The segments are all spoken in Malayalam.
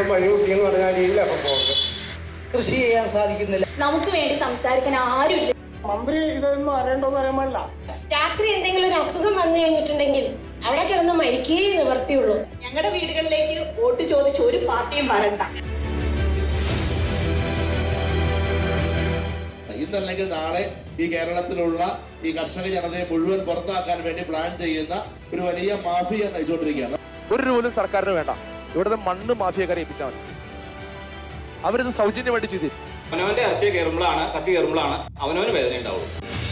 കുടുംബം വഴിമുട്ടി എന്ന് പറഞ്ഞ രീതിയിലൊക്കെ പോകുന്നത്. കൃഷി ചെയ്യാൻ സാധിക്കുന്നില്ല. നമുക്ക് വേണ്ടി സംസാരിക്കാൻ ആരുമില്ല. മന്ത്രി ഇതൊന്നും അറിയണ്ടോന്ന് അറിയാൻ പാടില്ല. രാത്രി എന്തെങ്കിലും ഒരു അസുഖം വന്നു കഴിഞ്ഞിട്ടുണ്ടെങ്കിൽ അവിടെ കിടന്ന് മരിക്കുകയേ നിവർത്തിയുള്ളൂ. ഞങ്ങളുടെ വീടുകളിലേക്ക് വോട്ട് ചോദിച്ച് ഒരു പാർട്ടിയും വരണ്ട. ഇന്നല്ലെങ്കിൽ നാളെ ഈ കേരളത്തിലുള്ള ഈ കർഷക ജനതയെ മുഴുവൻ പുറത്താക്കാൻ വേണ്ടി പ്ലാൻ ചെയ്യുന്ന ഒരു വലിയ മാഫിയ നയിച്ചുകൊണ്ടിരിക്കുകയാണ്. ഒരു രൂപ സർക്കാരിന് വേണ്ട. ഇവിടുത്തെ മണ്ണ് മാഫിയക്കാരെ ഏൽപ്പിച്ചാൽ മതി. അവരിത് സൗജന്യമായിട്ട് ചെയ്തു. അവനവന്റെ ഇറച്ചി കയറുമ്പോഴാണ്, കത്തി കയറുമ്പോഴാണ് അവനവന് വേദന ഉണ്ടാവുള്ളൂ.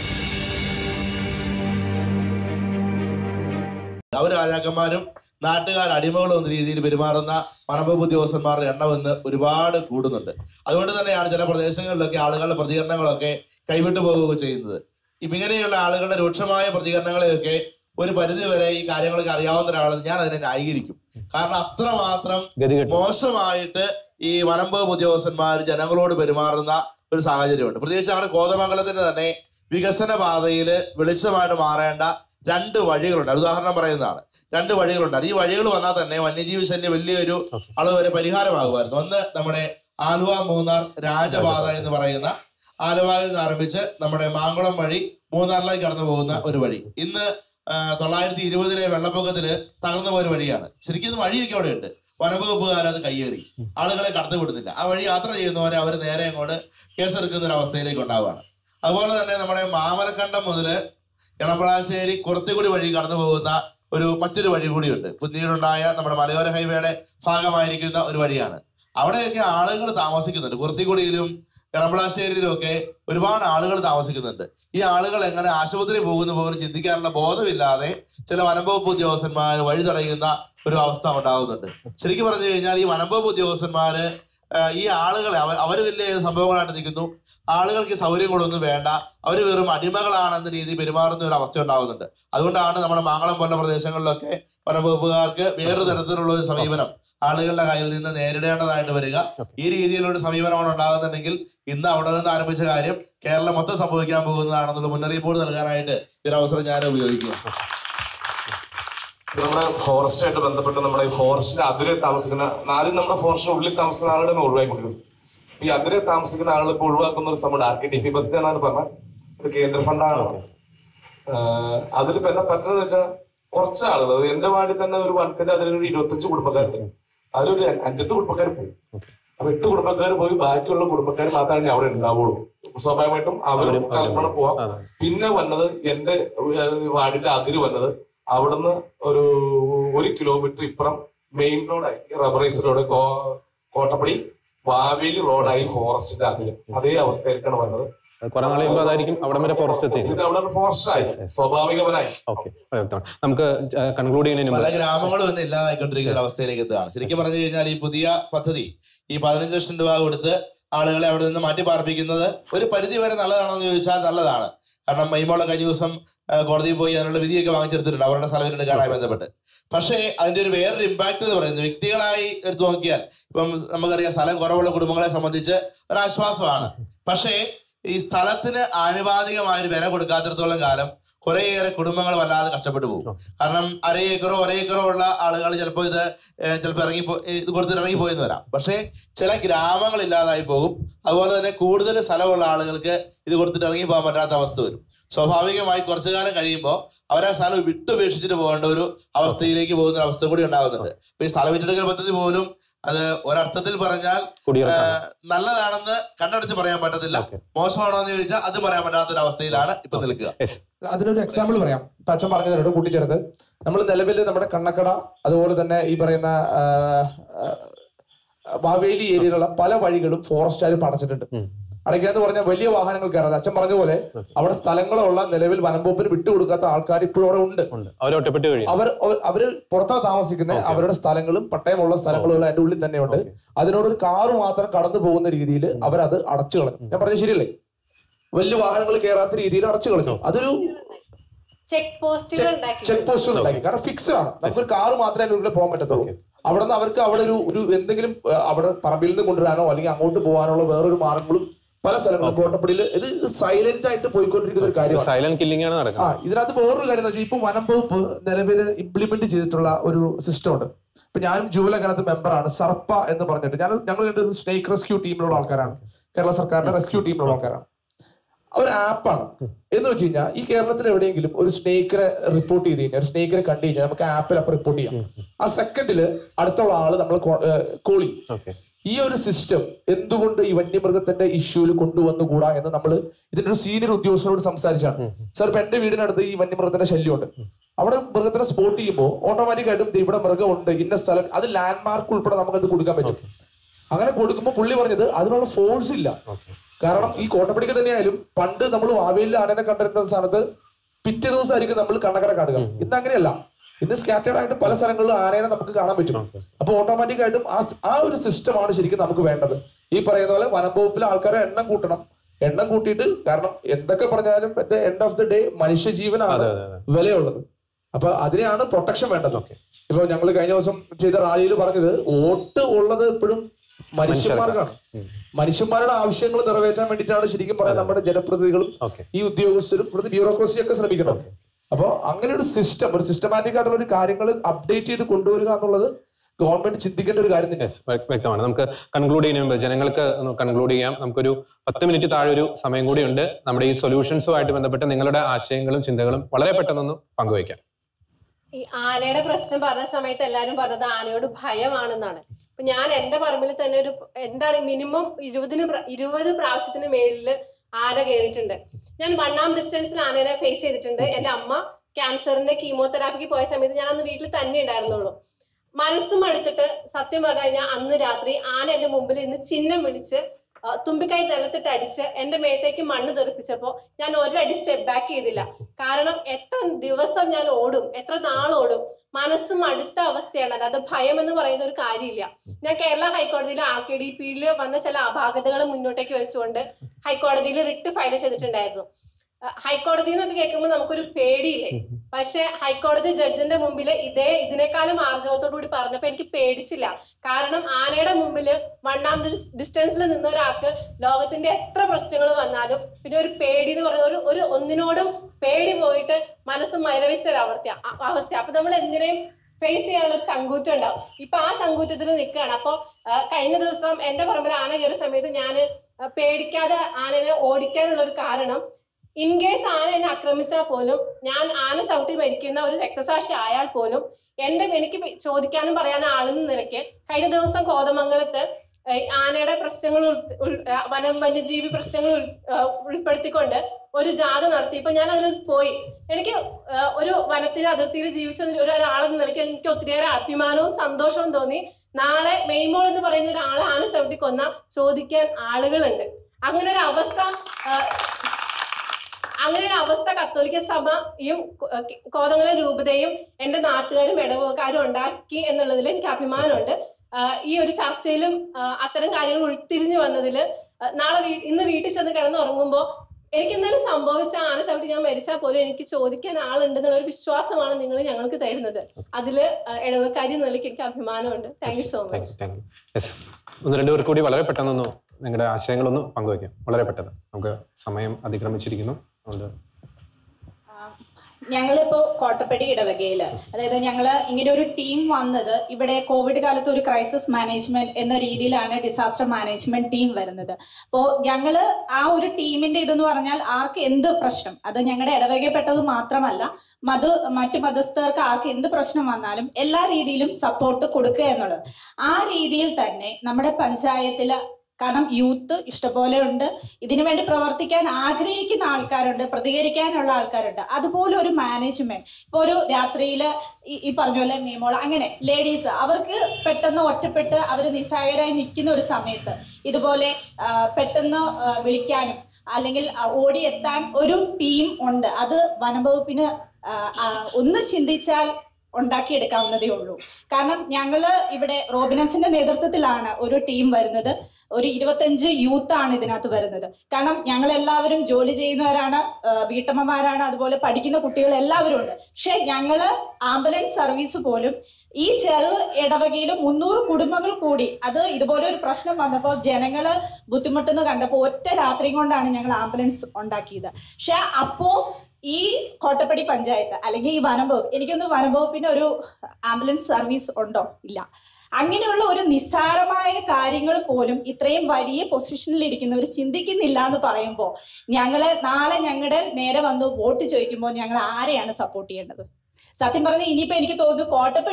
അവർ രാജാക്കന്മാരും നാട്ടുകാർ അടിമകളും എന്ന രീതിയിൽ പെരുമാറുന്ന വനംവകുപ്പ് ഉദ്യോഗസ്ഥന്മാരുടെ എണ്ണം ഇന്ന് ഒരുപാട് കൂടുന്നുണ്ട്. അതുകൊണ്ട് തന്നെയാണ് ചില പ്രദേശങ്ങളിലൊക്കെ ആളുകളുടെ പ്രതികരണങ്ങളൊക്കെ കൈവിട്ടു പോവുകയൊക്കെ ചെയ്യുന്നത്. ഇങ്ങനെയുള്ള ആളുകളുടെ രൂക്ഷമായ പ്രതികരണങ്ങളെയൊക്കെ ഒരു പരിധി വരെ ഈ കാര്യങ്ങളൊക്കെ അറിയാവുന്ന ഒരാളെന്ന് ഞാൻ അതിനെ ന്യായീകരിക്കും. കാരണം അത്രമാത്രം മോശമായിട്ട് ഈ വനംവകുപ്പ് ഉദ്യോഗസ്ഥന്മാർ ജനങ്ങളോട് പെരുമാറുന്ന ഒരു സാഹചര്യമുണ്ട്. പ്രത്യേകിച്ച് നമ്മുടെ കോതമംഗലത്തിന് തന്നെ വികസന പാതയിൽ വെളിച്ചമായിട്ട് മാറേണ്ട 2 വഴികളുണ്ട്. ഉദാഹരണം പറയുന്നതാണ്. 2 വഴികളുണ്ട്. ഈ വഴികൾ വന്നാൽ തന്നെ വന്യജീവി ശല്യം വലിയൊരു അളവ് വരെ പരിഹാരമാകുമായിരുന്നു. ഒന്ന് നമ്മുടെ ആലുവ മൂന്നാർ രാജപാത എന്ന് പറയുന്ന ആലുവയിൽ നിന്ന് ആരംഭിച്ച് നമ്മുടെ മാങ്കുളം വഴി മൂന്നാറിലേക്ക് കടന്നു പോകുന്ന ഒരു വഴി. ഇന്ന് 920 വെള്ളപ്പൊക്കത്തില് തകർന്നു പോയ വഴിയാണ്. ശരിക്കും ഇത് വഴിയൊക്കെ അവിടെ ഉണ്ട്. വനംവകുപ്പുകാർ അത് കയ്യേറി ആളുകളെ കടത്തിവിടുന്നില്ല. ആ വഴി യാത്ര ചെയ്യുന്നവരെ അവർ നേരെ അങ്ങോട്ട് കേസെടുക്കുന്ന ഒരു അവസ്ഥയിലേക്ക് ഉണ്ടാവുകയാണ്. അതുപോലെ തന്നെ നമ്മുടെ മാമലക്കണ്ടം മുതൽ എളമ്പളാശ്ശേരി കുറത്തിക്കുടി വഴി കടന്നു പോകുന്ന മറ്റൊരു വഴി കൂടിയുണ്ട്. പിന്നീടുണ്ടായ നമ്മുടെ മലയോര ഹൈവേയുടെ ഭാഗമായിരിക്കുന്ന ഒരു വഴിയാണ്. അവിടെയൊക്കെ ആളുകൾ താമസിക്കുന്നുണ്ട്. കുറത്തിക്കുടിയിലും എളമ്പളാശ്ശേരിയിലും ഒക്കെ ഒരുപാട് ആളുകൾ താമസിക്കുന്നുണ്ട്. ഈ ആളുകൾ എങ്ങനെ ആശുപത്രി പോകുന്നു പോലും ചിന്തിക്കാനുള്ള ബോധമില്ലാതെ ചില വനംവകുപ്പ് ഉദ്യോഗസ്ഥന്മാർ വഴി തടയുന്ന ഒരു അവസ്ഥ ഉണ്ടാകുന്നുണ്ട്. ശരിക്കും പറഞ്ഞു കഴിഞ്ഞാൽ ഈ വനംവകുപ്പ് ഉദ്യോഗസ്ഥന്മാര് ഈ ആളുകളെ അവർ വലിയ സംഭവങ്ങളായിട്ട് നിൽക്കുന്നു. ആളുകൾക്ക് സൗകര്യങ്ങളൊന്നും വേണ്ട, അവർ വെറും അടിമകളാണെന്ന രീതിയിൽ പെരുമാറുന്ന ഒരു അവസ്ഥ ഉണ്ടാകുന്നുണ്ട്. അതുകൊണ്ടാണ് നമ്മുടെ മാങ്ങളം പോലുള്ള പ്രദേശങ്ങളിലൊക്കെ വനംവകുപ്പുകാർക്ക് വേറൊരു തരത്തിലുള്ള ഒരു സമീപനം ആളുകളുടെ കയ്യിൽ നിന്ന് നേരിടേണ്ടതായിട്ട് വരിക. ഈ രീതിയിലുള്ള സമീപനമാണ് ഉണ്ടാകുന്നുണ്ടെങ്കിൽ ഇന്ന് അവിടെ നിന്ന് ആരംഭിച്ച കാര്യം കേരളം മൊത്തം സംഭവിക്കാൻ പോകുന്നതാണെന്നുള്ള മുന്നറിയിപ്പുകൾ നൽകാനായിട്ട് ഈ ഒരു അവസരം ഞാൻ ഉപയോഗിക്കുക. നമ്മുടെ ഫോറസ്റ്റുമായിട്ട് ബന്ധപ്പെട്ട് നമ്മുടെ ഈ ഫോറസ്റ്റിന്റെ അതിരെ താമസിക്കുന്ന ആദ്യം നമ്മുടെ ഫോറസ്റ്റിന്റെ ഉള്ളിൽ താമസിക്കുന്ന ആളുകളെ ഒഴിവാക്കിക്കൊണ്ടിരുന്നു. ഈ അതിരെ താമസിക്കുന്ന ആളുകൾ ഇപ്പോൾ ഒഴിവാക്കുന്ന ഒരു സംഭവം RKTP പദ്ധതി എന്നാണ് പറഞ്ഞാൽ ഇത് കേന്ദ്ര ഫണ്ടാണ്. അതിൽ പിന്നെ പറ്റുന്നത് വെച്ചാൽ കുറച്ച് ആളുകൾ എന്റെ വാർഡിൽ തന്നെ ഒരു വനത്തിന്റെ അതിലൊരു 25 കുടുംബക്കാരുണ്ട്. അതിലൊരു 5-8 കുടുംബക്കാർ പോയി. അപ്പൊ 8 കുടുംബക്കാർ പോയി ബാക്കിയുള്ള കുടുംബക്കാർ മാത്രമേ അവിടെ ഉണ്ടാവുള്ളൂ. സ്വാഭാവികമായിട്ടും അവർ കൽപ്പന പോവാം. പിന്നെ വന്നത് എന്റെ വാർഡിന്റെ അതിര് വന്നത് അവിടുന്ന് ഒരു 1 കിലോമീറ്റർ ഇപ്പുറം മെയിൻ റോഡായി റബ്ബറൈസ് റോഡ് കോട്ടപ്പടി വാവേലി റോഡായി ഫോറസ്റ്റിന്റെ അതില് അതേ അവസ്ഥയിലേക്കാണ് വന്നത്. ഫോറസ്റ്റായി സ്വാഭാവികമായി നമുക്ക് കൺക്ലൂഡ് ചെയ്യുന്നതിന് പല ഗ്രാമങ്ങളും ഇന്ന് ഇല്ലാതായിക്കൊണ്ടിരിക്കുന്ന അവസ്ഥയിലേക്ക് എത്തുകയാണ്. ശരിക്കും പറഞ്ഞു കഴിഞ്ഞാൽ ഈ പുതിയ പദ്ധതി ഈ 15 ലക്ഷം രൂപ കൊടുത്ത് ആളുകളെ അവിടെ നിന്ന് മാറ്റി പാർപ്പിക്കുന്നത് ഒരു പരിധി വരെ നല്ലതാണോ എന്ന് ചോദിച്ചാൽ നല്ലതാണ്. കാരണം മൈമോള കഴിഞ്ഞ ദിവസം കോടതിയിൽ പോയി അതിനുള്ള വിധിയൊക്കെ വാങ്ങിച്ചെടുത്തിട്ടുണ്ട് അവരുടെ സ്ഥലം എടുക്കാനായി ബന്ധപ്പെട്ട്. പക്ഷേ അതിന്റെ ഒരു വേറൊരു ഇമ്പാക്ട് എന്ന് പറയുന്നത് വ്യക്തികളായി എടുത്തു നോക്കിയാൽ ഇപ്പം നമുക്കറിയാം സ്ഥലം കുറവുള്ള കുടുംബങ്ങളെ സംബന്ധിച്ച് ഒരാശ്വാസമാണ്. പക്ഷേ ഈ സ്ഥലത്തിന് ആനുപാതികമായൊരു വില കൊടുക്കാത്തിടത്തോളം കാലം കുറേയേറെ കുടുംബങ്ങൾ വല്ലാതെ കഷ്ടപ്പെട്ടു പോകും. കാരണം 1/2 ഏക്കറോ 1 ഏക്കറോ ഉള്ള ആളുകൾ ചിലപ്പോൾ ഇത് ഇത് കൊടുത്തിട്ട് ഇറങ്ങിപ്പോയെന്ന് വരാം. പക്ഷേ ചില ഗ്രാമങ്ങൾ ഇല്ലാതായി പോകും. അതുപോലെ തന്നെ കൂടുതൽ സ്ഥലമുള്ള ആളുകൾക്ക് ഇത് കൊടുത്തിട്ട് ഇറങ്ങി പോകാൻ പറ്റാത്ത അവസ്ഥ വരും. സ്വാഭാവികമായി കുറച്ചു കാലം കഴിയുമ്പോൾ അവരാ സ്ഥലം വിട്ടുപേക്ഷിച്ചിട്ട് പോകേണ്ട ഒരു അവസ്ഥയിലേക്ക് പോകുന്ന അവസ്ഥ കൂടി ഉണ്ടാകുന്നുണ്ട്. അപ്പൊ ഈ സ്ഥലം വിറ്റെടുക്കൽ പദ്ധതി പോലും അത് ഒരർത്ഥത്തിൽ പറഞ്ഞാൽ നല്ലതാണെന്ന് കണ്ണടച്ച് പറയാൻ പറ്റത്തില്ല. മോശമാണോ എന്ന് ചോദിച്ചാൽ അത് പറയാൻ പറ്റാത്തൊരു അവസ്ഥയിലാണ് ഇപ്പൊ നിൽക്കുക. അതിനൊരു എക്സാമ്പിൾ പറയാം. ഇപ്പൊ അച്ഛൻ പറഞ്ഞതിനോട് കൂട്ടിച്ചേർത്ത് നമ്മൾ നിലവിൽ നമ്മുടെ കണ്ണക്കട അതുപോലെ തന്നെ ഈ പറയുന്ന ബാവേലി ഏരിയയിലുള്ള പല വഴികളും ഫോറസ്റ്റുകാർ അടച്ചിട്ടുണ്ട്. അടയ്ക്കാന്ന് പറഞ്ഞാൽ വലിയ വാഹനങ്ങൾ കയറാതെ അച്ഛൻ പറഞ്ഞ പോലെ അവിടെ സ്ഥലങ്ങളുള്ള നിലവിൽ വനംവകുപ്പിന് വിട്ടുകൊടുക്കാത്ത ആൾക്കാർ ഇപ്പോഴും അവിടെ ഉണ്ട്. അവര് പുറത്താ താമസിക്കുന്ന അവരുടെ സ്ഥലങ്ങളും പട്ടയമുള്ള സ്ഥലങ്ങളും അതിന്റെ ഉള്ളിൽ തന്നെയുണ്ട്. അതിനോടൊരു കാറ് മാത്രം കടന്നു പോകുന്ന രീതിയിൽ അവരത് അടച്ചു കളഞ്ഞു. ഞാൻ പറഞ്ഞത് ശരിയല്ലേ? വലിയ വാഹനങ്ങൾ കയറാത്ത രീതിയിൽ അടച്ചു കളഞ്ഞു. അതൊരു ചെക്ക് പോസ്റ്റുകൾ ഉണ്ടാക്കി. കാരണം ഫിക്സ്ഡ് ആണ്. നമുക്കൊരു കാറ് മാത്രമേ അതിൻ്റെ ഉള്ളിൽ പോകാൻ പറ്റത്തുള്ളൂ. അവിടെ നിന്ന് അവർക്ക് അവിടെ ഒരു എന്തെങ്കിലും അവിടെ പറമ്പിൽ നിന്ന് കൊണ്ടുവരാനോ അല്ലെങ്കിൽ അങ്ങോട്ട് പോകാനുള്ള വേറൊരു മാർഗങ്ങളും പല സ്ഥലങ്ങളും കോട്ടപ്പടിയിൽ ഇത് സൈലന്റ് ആയിട്ട് പോയിക്കൊണ്ടിരിക്കുന്ന ഒരു കാര്യമാണ്. സൈലന്റ് കില്ലിംഗ് ആണ് നടക്കുന്നത്. ഇതിനകത്ത് വേറൊരു കാര്യം എന്ന് വെച്ചാൽ ഇപ്പൊ വനം വകുപ്പ് നിലവിൽ ഇംപ്ലിമെന്റ് ചെയ്തിട്ടുള്ള ഒരു സിസ്റ്റം ഉണ്ട്. ഇപ്പൊ ഞാനും ജൂലകനത്ത് മെമ്പറാണ്. സർപ്പ എന്ന് പറഞ്ഞിട്ട് ഞങ്ങൾ ഒരു സ്നേക്ക് റെസ്ക്യൂ ടീമിലുള്ള ആൾക്കാരാണ്. കേരള സർക്കാരിന്റെ റെസ്ക്യൂ ടീമിലുള്ള ആൾക്കാരാണ്. ഒരു ആപ്പാണ് എന്ന് വെച്ച് കഴിഞ്ഞാൽ ഈ കേരളത്തിൽ എവിടെയെങ്കിലും ഒരു സ്നേക്കിനെ റിപ്പോർട്ട് ചെയ്ത് കഴിഞ്ഞാൽ, ഒരു സ്നേക്കിനെ കണ്ടു കഴിഞ്ഞാൽ നമുക്ക് ആപ്പിൽ അപ്പം റിപ്പോർട്ട് ചെയ്യാം. ആ സെക്കൻഡില് അടുത്തുള്ള ആള് നമ്മൾ കോൾ ചെയ്യും. ഈ ഒരു സിസ്റ്റം എന്തുകൊണ്ട് ഈ വന്യമൃഗത്തിന്റെ ഇഷ്യൂവിൽ കൊണ്ടുവന്നുകൂടാ എന്ന് നമ്മൾ ഇതിന്റെ ഒരു സീനിയർ ഉദ്യോഗസ്ഥരോട് സംസാരിച്ചാണ്. സാർ ഇപ്പൊ എന്റെ വീടിനടുത്ത് ഈ വന്യമൃഗത്തിന്റെ ശല്യമുണ്ട്. അവിടെ മൃഗത്തിനെ സ്പോട്ട് ചെയ്യുമ്പോൾ ഓട്ടോമാറ്റിക്കായിട്ടും ഇവിടെ മൃഗമുണ്ട്, ഇന്ന സ്ഥലം, അത് ലാൻഡ് മാർക്ക് ഉൾപ്പെടെ നമുക്കത് കൊടുക്കാൻ പറ്റും. അങ്ങനെ കൊടുക്കുമ്പോൾ പുള്ളി പറഞ്ഞത് അതിനുള്ള ഫോഴ്സ് ഇല്ല. കാരണം ഈ കോട്ടപ്പടിക്ക് തന്നെയായാലും പണ്ട് നമ്മൾ വാവേലിൽ ആനനെ കണ്ടിരുന്ന സ്ഥാനത്ത് പിറ്റേ ദിവസമായിരിക്കും നമ്മൾ കണ്ണക്കട കാണുക. ഇന്ന് അങ്ങനെയല്ല. ഇന്ന് സ്കാറ്റേഡ് ആയിട്ട് പല സ്ഥലങ്ങളിലും ആനേനെ നമുക്ക് കാണാൻ പറ്റും. അപ്പൊ ഓട്ടോമാറ്റിക് ആയിട്ടും ആ ഒരു സിസ്റ്റമാണ് ശരിക്കും നമുക്ക് വേണ്ടത്. ഈ പറയുന്ന പോലെ വനം വകുപ്പിലെ ആൾക്കാരെ എണ്ണം കൂട്ടണം. എണ്ണം കൂട്ടിയിട്ട്, കാരണം എന്തൊക്കെ പറഞ്ഞാലും at end of the day മനുഷ്യജീവനാണ് വിലയുള്ളത്. അപ്പൊ അതിനെയാണ് പ്രൊട്ടക്ഷൻ വേണ്ടത്. ഇപ്പൊ ഞങ്ങൾ കഴിഞ്ഞ ദിവസം ചെയ്ത റാലിയിൽ പറഞ്ഞത് വോട്ട് ഉള്ളത് എപ്പോഴും മനുഷ്യന്മാർക്കാണ്. മനുഷ്യന്മാരുടെ ആവശ്യങ്ങൾ നിറവേറ്റാൻ വേണ്ടിയിട്ടാണ് ശരിക്കും പറയാൻ നമ്മുടെ ജനപ്രതിനിധികളും ഈ ഉദ്യോഗസ്ഥരും ഇവിടുത്തെ ബ്യൂറോക്രസി ഒക്കെ ശ്രമിക്കണം. അപ്പോൾ അങ്ങനെ ഒരു സിസ്റ്റം, ഒരു സിസ്റ്റമാറ്റിക് ആയിട്ടുള്ള ഒരു കാര്യങ്ങൾ അപ്ഡേറ്റ് ചെയ്ത് കൊണ്ടുവരിക എന്നുള്ളത് ഗവൺമെന്റ് ചിന്തിക്കേണ്ട ഒരു കാര്യം തന്നെ. വ്യക്തമാണ്. നമുക്ക് കൺക്ലൂഡ് ചെയ്യുമ്പോൾ ജനങ്ങൾക്ക് കൺക്ലൂഡ് ചെയ്യാം. നമുക്കൊരു 10 മിനിറ്റ് താഴെ ഒരു സമയം കൂടിയുണ്ട്. നമ്മുടെ ഈ സൊല്യൂഷൻസുമായിട്ട് ബന്ധപ്പെട്ട് നിങ്ങളുടെ ആശയങ്ങളും ചിന്തകളും വളരെ പെട്ടെന്നൊന്ന് പങ്കുവയ്ക്കാം. ഈ ആനയുടെ പ്രശ്നം പറഞ്ഞ സമയത്ത് എല്ലാവരും പറഞ്ഞത് ആനയോട് ഭയമാണെന്നാണ്. അപ്പൊ ഞാൻ എന്റെ പറമ്പിൽ തന്നെ എന്താണ് മിനിമം 20 പ്രാവശ്യത്തിന് മേളിൽ ആന കയറിയിട്ടുണ്ട്. ഞാൻ 1 ഡിസ്റ്റൻസിൽ ആനേനെ ഫേസ് ചെയ്തിട്ടുണ്ട്. എന്റെ അമ്മ ക്യാൻസറിന്റെ കീമോതെറാപ്പിക്ക് പോയ സമയത്ത് ഞാൻ അന്ന് വീട്ടിൽ തന്നെ ഉണ്ടായിരുന്നുള്ളൂ. മനസ്സും എടുത്തിട്ട് സത്യം പറഞ്ഞു കഴിഞ്ഞാൽ അന്ന് രാത്രി ആന എന്റെ മുമ്പിൽ ഇന്ന് ചിഹ്നം വിളിച്ച് തുമ്പിക്കൈ നിലത്തിട്ട് അടിച്ച് എന്റെ മേത്തേക്ക് മണ്ണ് തെറിപ്പിച്ചപ്പോ ഞാൻ ഒരടി സ്റ്റെപ്പ് ബാക്ക് ചെയ്തില്ല. കാരണം എത്ര ദിവസം ഞാൻ ഓടും, എത്ര നാളോടും, മനസ്സും അടുത്ത അവസ്ഥയാണ്. അല്ലാതെ ഭയം എന്ന് പറയുന്ന ഒരു കാര്യമില്ല. ഞാൻ കേരള ഹൈക്കോടതിയിലെ RKDP-യിൽ വന്ന ചില അപാകതകൾ മുന്നോട്ടേക്ക് വെച്ചുകൊണ്ട് ഹൈക്കോടതിയിൽ റിട്ട് ഫയൽ ചെയ്തിട്ടുണ്ടായിരുന്നു. ഹൈക്കോടതി എന്നൊക്കെ കേൾക്കുമ്പോൾ നമുക്കൊരു പേടിയില്ലേ? പക്ഷെ ഹൈക്കോടതി ജഡ്ജിന്റെ മുമ്പിൽ ഇതിനേക്കാളും ആർജവത്തോടു കൂടി പറഞ്ഞപ്പോ എനിക്ക് പേടിച്ചില്ല. കാരണം ആനയുടെ മുമ്പിൽ 1 ഡിസ്റ്റൻസിൽ നിന്ന ഒരാൾക്ക് ലോകത്തിന്റെ എത്ര പ്രശ്നങ്ങൾ വന്നാലും പിന്നെ ഒരു പേടി എന്ന് പറയുന്ന ഒരു ഒന്നിനോടും പേടി പോയിട്ട് മനസ്സ് മരവിച്ച ഒരു അവസ്ഥ. അപ്പൊ നമ്മൾ എന്തിനേയും ഫേസ് ചെയ്യാനുള്ള ഒരു ചങ്കൂറ്റം ഉണ്ടാവും. ഇപ്പൊ ആ ചങ്കൂറ്റത്തിൽ നിൽക്കുകയാണ്. അപ്പൊ കഴിഞ്ഞ ദിവസം എന്റെ പറമ്പിൽ ആന കയറിയ സമയത്ത് ഞാൻ പേടിക്കാതെ ആനനെ ഓടിക്കാനുള്ള ഒരു കാരണം, ഇൻ കേസ് ആന എന്നെ ആക്രമിച്ചാൽ പോലും, ഞാൻ ആന ചവിട്ടി മരിക്കുന്ന ഒരു രക്തസാക്ഷി ആയാൽ പോലും എനിക്ക് ചോദിക്കാനും പറയാനും ആളെന്ന നിലയ്ക്ക് കഴിഞ്ഞ ദിവസം കോതമംഗലത്ത് ആനയുടെ പ്രശ്നങ്ങൾ വന്യജീവി പ്രശ്നങ്ങൾ ഉൾപ്പെടുത്തിക്കൊണ്ട് ഒരു ജാഥ നടത്തി. ഇപ്പൊ ഞാൻ അതിൽ പോയി. എനിക്ക് ഒരു വനത്തിന്റെ അതിർത്തിയിൽ ജീവിച്ച ഒരാളെന്ന നിലയ്ക്ക് എനിക്ക് ഒത്തിരിയേറെ അഭിമാനവും സന്തോഷവും തോന്നി. നാളെ മെയ്മോൾ എന്ന് പറയുന്ന ഒരാളെ ആന ചവിട്ടി കൊന്ന ചോദിക്കാൻ ആളുകളുണ്ട്. അങ്ങനെ ഒരു അവസ്ഥ കത്തോലിക്ക സഭയും കോതമംഗലം രൂപതയും എന്റെ നാട്ടുകാരും ഇടവക്കാരും ഉണ്ടാക്കി എന്നുള്ളതിൽ എനിക്ക് അഭിമാനമുണ്ട്. ഈ ഒരു ചർച്ചയിലും അത്തരം കാര്യങ്ങൾ ഉൾത്തിരിഞ്ഞു വന്നതിൽ ഇന്ന് വീട്ടിൽ ചെന്ന് കിടന്നുറങ്ങുമ്പോൾ എനിക്ക് എന്തായാലും സംഭവിച്ച ആന ചവിട്ടി ഞാൻ മരിച്ചാൽ പോലും എനിക്ക് ചോദിക്കാൻ ആളുണ്ടെന്നുള്ള ഒരു വിശ്വാസമാണ് നിങ്ങൾ ഞങ്ങൾക്ക് തരുന്നത്. അതില് ഇടവക്കാരി നിലയ്ക്ക് എനിക്ക് അഭിമാനമുണ്ട്. Thank you so much. 1-2 പേർ കൂടി വളരെ പെട്ടെന്നൊന്ന് നിങ്ങളുടെ ആശയങ്ങളൊന്ന് പങ്കുവയ്ക്കാം. വളരെ പെട്ടെന്ന്, നമുക്ക് സമയം അതിക്രമിച്ചിരിക്കുന്നു. ഞങ്ങളിപ്പോ കോട്ടപ്പടി ഇടവകയില്, അതായത് ഞങ്ങള് ഇങ്ങനെ ഒരു ടീം വന്നത് ഇവിടെ കോവിഡ് കാലത്ത് ഒരു ക്രൈസിസ് മാനേജ്മെന്റ് എന്ന രീതിയിലാണ് ഡിസാസ്റ്റർ മാനേജ്മെന്റ് ടീം വരുന്നത്. അപ്പോൾ ഞങ്ങള് ആ ഒരു ടീമിന്റെ ഇതെന്ന് പറഞ്ഞാൽ ആർക്ക് എന്ത് പ്രശ്നം, അത് ഞങ്ങളുടെ ഇടവകയിൽപ്പെട്ടത് മാത്രമല്ല, മറ്റു മതസ്ഥർക്ക് ആർക്ക് എന്ത് പ്രശ്നം വന്നാലും എല്ലാ രീതിയിലും സപ്പോർട്ട് കൊടുക്കുക എന്നുള്ളത്. ആ രീതിയിൽ തന്നെ നമ്മുടെ പഞ്ചായത്തില്, കാരണം യൂത്ത് ഇഷ്ടംപോലെ ഉണ്ട്, ഇതിനു വേണ്ടി പ്രവർത്തിക്കാൻ ആഗ്രഹിക്കുന്ന ആൾക്കാരുണ്ട്, പ്രതികരിക്കാനുള്ള ആൾക്കാരുണ്ട്. അതുപോലെ ഒരു മാനേജ്മെന്റ്, ഇപ്പോൾ ഒരു രാത്രിയിൽ ഈ പറഞ്ഞ പോലെ മീമോൾ അങ്ങനെ ലേഡീസ് അവർക്ക് പെട്ടെന്ന് ഒറ്റപ്പെട്ട് അവർ നിസ്സഹായരായി നിൽക്കുന്ന ഒരു സമയത്ത് ഇതുപോലെ പെട്ടെന്ന് വിളിക്കാനും അല്ലെങ്കിൽ ഓടിയെത്താൻ ഒരു ടീം ഉണ്ട്. അത് വനംവകുപ്പിന് ഒന്ന് ചിന്തിച്ചാൽ ഉണ്ടാക്കിയെടുക്കാവുന്നതേ ഉള്ളൂ. കാരണം ഞങ്ങൾ ഇവിടെ റോബിനസിന്റെ നേതൃത്വത്തിലാണ് ഒരു ടീം വരുന്നത്. ഒരു 25 യൂത്താണ് ഇതിനകത്ത് വരുന്നത്. കാരണം ഞങ്ങൾ എല്ലാവരും ജോലി ചെയ്യുന്നവരാണ്, വീട്ടമ്മമാരാണ്, അതുപോലെ പഠിക്കുന്ന കുട്ടികൾ എല്ലാവരും ഉണ്ട്. പക്ഷെ ഞങ്ങൾ ആംബുലൻസ് സർവീസ് പോലും ഈ ചെറു ഇടവകയിൽ 300 കുടുംബങ്ങൾ കൂടി അത് ഇതുപോലെ ഒരു പ്രശ്നം വന്നപ്പോൾ ജനങ്ങൾ ബുദ്ധിമുട്ടെന്ന് കണ്ടപ്പോൾ ഒറ്റ രാത്രി കൊണ്ടാണ് ഞങ്ങൾ ആംബുലൻസ് ഉണ്ടാക്കിയത്. പക്ഷെ അപ്പോൾ ഈ കോട്ടപ്പടി പഞ്ചായത്ത് അല്ലെങ്കിൽ ഈ വനംവകുപ്പ്, എനിക്കൊന്ന് വനംവകുപ്പിന് ഒരു ആംബുലൻസ് സർവീസ് ഉണ്ടോ? ഇല്ല. അങ്ങനെയുള്ള ഒരു നിസ്സാരമായ കാര്യങ്ങൾ പോലും ഇത്രയും വലിയ പൊസിഷനിൽ ഇരിക്കുന്നവർ ചിന്തിക്കുന്നില്ല എന്ന് പറയുമ്പോൾ നാളെ ഞങ്ങളുടെ നേരെ വന്ന് വോട്ട് ചോദിക്കുമ്പോൾ ഞങ്ങൾ ആരെയാണ് സപ്പോർട്ട് ചെയ്യേണ്ടത്? സത്യം പറഞ്ഞാൽ ഇനിയിപ്പോൾ എനിക്ക് തോന്നുന്നു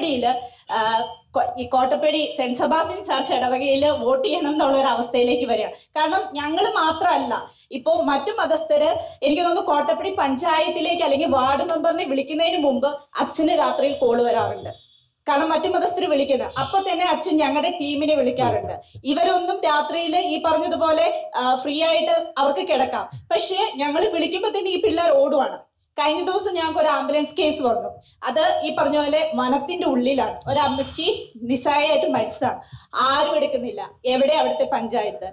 കോട്ടപ്പടി സെന്റ് സെബാസ്റ്റ്യൻ ചർച്ച് ഇടവകയിൽ വോട്ട് ചെയ്യണം എന്നുള്ള ഒരു അവസ്ഥയിലേക്ക് വരിക. കാരണം ഞങ്ങൾ മാത്രമല്ല, ഇപ്പോൾ മറ്റു മതസ്ഥര് എനിക്ക് തോന്നുന്നു കോട്ടപ്പടി പഞ്ചായത്തിലേക്ക് അല്ലെങ്കിൽ വാർഡ് മെമ്പറിനെ വിളിക്കുന്നതിന് മുമ്പ് അച്ഛന് രാത്രിയിൽ കോള് വരാറുണ്ട്. കാരണം മറ്റു മതസ്ഥര് വിളിക്കുന്നത് അപ്പൊ തന്നെ അച്ഛൻ ഞങ്ങളുടെ ടീമിനെ വിളിക്കാറുണ്ട്. ഇവരൊന്നും രാത്രിയിൽ ഈ പറഞ്ഞതുപോലെ ഫ്രീ ആയിട്ട് അവർക്ക് കിടക്കാം. പക്ഷെ ഞങ്ങൾ വിളിക്കുമ്പോൾ തന്നെ ഈ പിള്ളേർ ഓടുവാണ്. കഴിഞ്ഞ ദിവസം ഞങ്ങൾക്ക് ഒരു ആംബുലൻസ് കേസ് വന്നു. അത് ഈ പറഞ്ഞ പോലെ വനത്തിന്റെ ഉള്ളിലാണ്. ഒരമ്മച്ചി നിസ്സായമായിട്ട് മരിച്ചതാണ്. ആരും എടുക്കുന്നില്ല. എവിടെ അവിടുത്തെ പഞ്ചായത്ത്?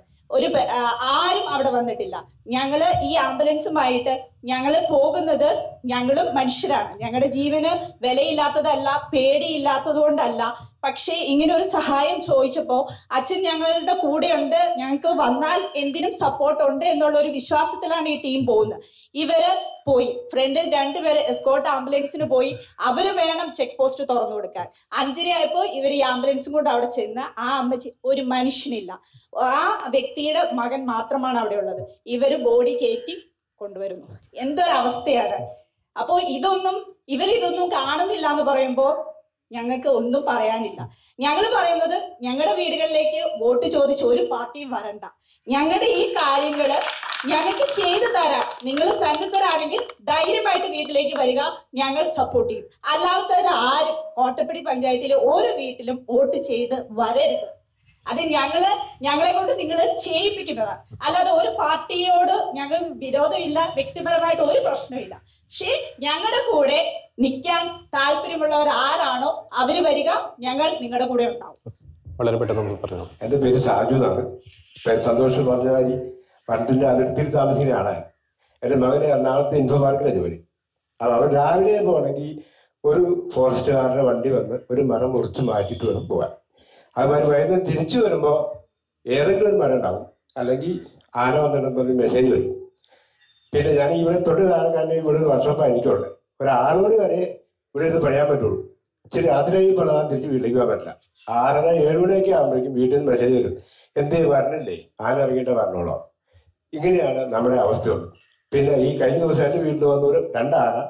ആരും അവിടെ വന്നിട്ടില്ല. ഞങ്ങള് ഈ ആംബുലൻസുമായിട്ട് ഞങ്ങള് പോകുന്നത്, ഞങ്ങളും മനുഷ്യരാണ്. ഞങ്ങളുടെ ജീവന് വിലയില്ലാത്തതല്ല, പേടിയില്ലാത്തത് കൊണ്ടല്ല. പക്ഷേ ഇങ്ങനെ ഒരു സഹായം ചോദിച്ചപ്പോൾ അച്ഛൻ ഞങ്ങളുടെ കൂടെയുണ്ട്, ഞങ്ങൾക്ക് വന്നാൽ എന്തിനും സപ്പോർട്ട് ഉണ്ട് എന്നുള്ള ഒരു വിശ്വാസത്തിലാണ് ഈ ടീം പോകുന്നത്. ഇവര് പോയി ഫ്രണ്ടിൽ 2 പേര് എസ്കോർട്ട് ആംബുലൻസിന് പോയി. അവര് വേണം ചെക്ക് പോസ്റ്റ് തുറന്നു കൊടുക്കാൻ. 5:30 ആയപ്പോൾ ഇവർ ഈ ആംബുലൻസും കൊണ്ട് അവിടെ ചെന്ന് ആ അമ്മച്ചി, ഒരു മനുഷ്യനില്ല, ആ വ്യക്തിയുടെ മകൻ മാത്രമാണ് അവിടെ ഉള്ളത്. ഇവര് ബോഡി കയറ്റി കൊണ്ടുവരുന്നു. എന്തൊരവസ്ഥയാണ്! അപ്പോ ഇവരിതൊന്നും കാണുന്നില്ല എന്ന് പറയുമ്പോൾ ഞങ്ങൾക്ക് ഒന്നും പറയാനില്ല. ഞങ്ങൾ പറയുന്നത്, ഞങ്ങളുടെ വീടുകളിലേക്ക് വോട്ട് ചോദിച്ച് ഒരു പാർട്ടിയും വരണ്ട. ഞങ്ങളുടെ ഈ കാര്യങ്ങള് ഞങ്ങൾക്ക് ചെയ്തു തരാം. നിങ്ങൾ സന്നദ്ധരാണെങ്കിൽ ധൈര്യമായിട്ട് വീട്ടിലേക്ക് വരിക, ഞങ്ങൾ സപ്പോർട്ട് ചെയ്യും. അല്ലാത്തവരാരും കോട്ടപ്പടി പഞ്ചായത്തിലെ ഓരോ വീട്ടിലും വോട്ട് ചെയ്ത് വരരുത്. അത് ഞങ്ങളെ കൊണ്ട് നിങ്ങൾ ചെയ്യിപ്പിക്കുന്നതാണ്. അല്ലാതെ ഒരു പാർട്ടിയോട് ഞങ്ങൾ വിരോധമില്ല, വ്യക്തിപരമായിട്ട് ഒരു പ്രശ്നമില്ല. പക്ഷേ ഞങ്ങളുടെ കൂടെ നിൽക്കാൻ താല്പര്യമുള്ളവർ ആരാണോ അവര് വരിക, ഞങ്ങൾ നിങ്ങളുടെ കൂടെ ഉണ്ടാവും. വളരെ പെട്ടെന്ന് പറഞ്ഞു. എൻ്റെ പേര് ഷാജു എന്നാണ്. സന്തോഷം പറഞ്ഞ മാതിരി വനത്തിൻ്റെ അതിർത്തിയിൽ താമസിക്കുന്നതാണ്. എൻ്റെ മകന് എറണാകുളത്ത് ഇൻഫോ പാർക്കിലാണ് ജോലി. അവൻ രാവിലെ പോകണമെങ്കിൽ ഒരു ഫോറസ്റ്റുകാരുടെ വണ്ടി വന്ന് ഒരു മരം മുറിച്ച് മാറ്റിയിട്ട് വേണം പോകാൻ. അതുമാതിരി വൈകുന്നേരം തിരിച്ചു വരുമ്പോൾ ഏതെങ്കിലും ഒരു മരം ഉണ്ടാവും, അല്ലെങ്കിൽ ആന വന്നിട്ടുണ്ടെന്ന് പറഞ്ഞ് മെസ്സേജ് വരും. പിന്നെ ഞാൻ ഇവിടെ തൊട്ട് താഴെ കാരണം ഇവിടെ ഒരു വർക്ക്ഷോപ്പാണ് എനിക്കുള്ളത്. ഒരു 6 മണി വരെ ഇവിടെ ഇത് പണിയാൻ പറ്റുള്ളൂ. ഇച്ചിരി രാത്രിയായി പണിതാൻ തിരിച്ച് വീട്ടിലേക്ക് പോകാൻ പറ്റില്ല. 6:30 7 മണിയൊക്കെ ആകുമ്പോഴേക്കും വീട്ടിൽ നിന്ന് മെസ്സേജ് വരും, എന്തേ വരണില്ലേ, ആന ഇറങ്ങിയിട്ട് വരണോളോ. ഇങ്ങനെയാണ് നമ്മുടെ അവസ്ഥയുള്ളത്. പിന്നെ ഈ കഴിഞ്ഞ ദിവസം എൻ്റെ വീട്ടിൽ വന്ന ഒരു 2 ആന,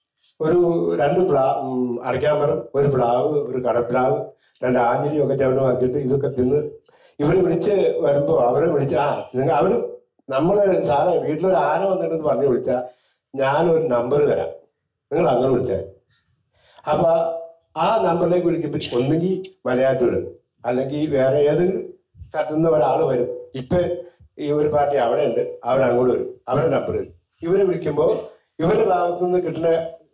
ഒരു 2 അടയ്ക്കാമരം, ഒരു പ്ലാവ്, ഒരു കടപ്ലാവ്, 2 ആഞ്ഞിലിയൊക്കെ ചവിട്ട് മറിച്ചിട്ട് ഇതൊക്കെ തിന്ന് ഇവർ വിളിച്ച് വരുമ്പോൾ അവരെ വിളിച്ച് നമ്മൾ സാറേ വീട്ടിലൊരു ആന വന്നിട്ടെന്ന് പറഞ്ഞ് വിളിച്ചാൽ ഞാനൊരു നമ്പർ തരാം, നിങ്ങൾ അങ്ങനെ വിളിച്ചാൽ. അപ്പൊ ആ നമ്പറിലേക്ക് വിളിക്കുമ്പോൾ ഒന്നുകിൽ മലയാറ്റൂർ അല്ലെങ്കിൽ വേറെ ഏതെങ്കിലും സ്ഥലത്തുനിന്ന് ഒരാൾ വരും. ഇപ്പൊ ഈ ഒരു പാർട്ടി അവിടെ ഉണ്ട്, അവരങ്ങോട്ട് വരും, അവരുടെ നമ്പർ വരും. ഇവരെ വിളിക്കുമ്പോൾ ഇവരുടെ ഭാഗത്തു നിന്ന് കിട്ടുന്ന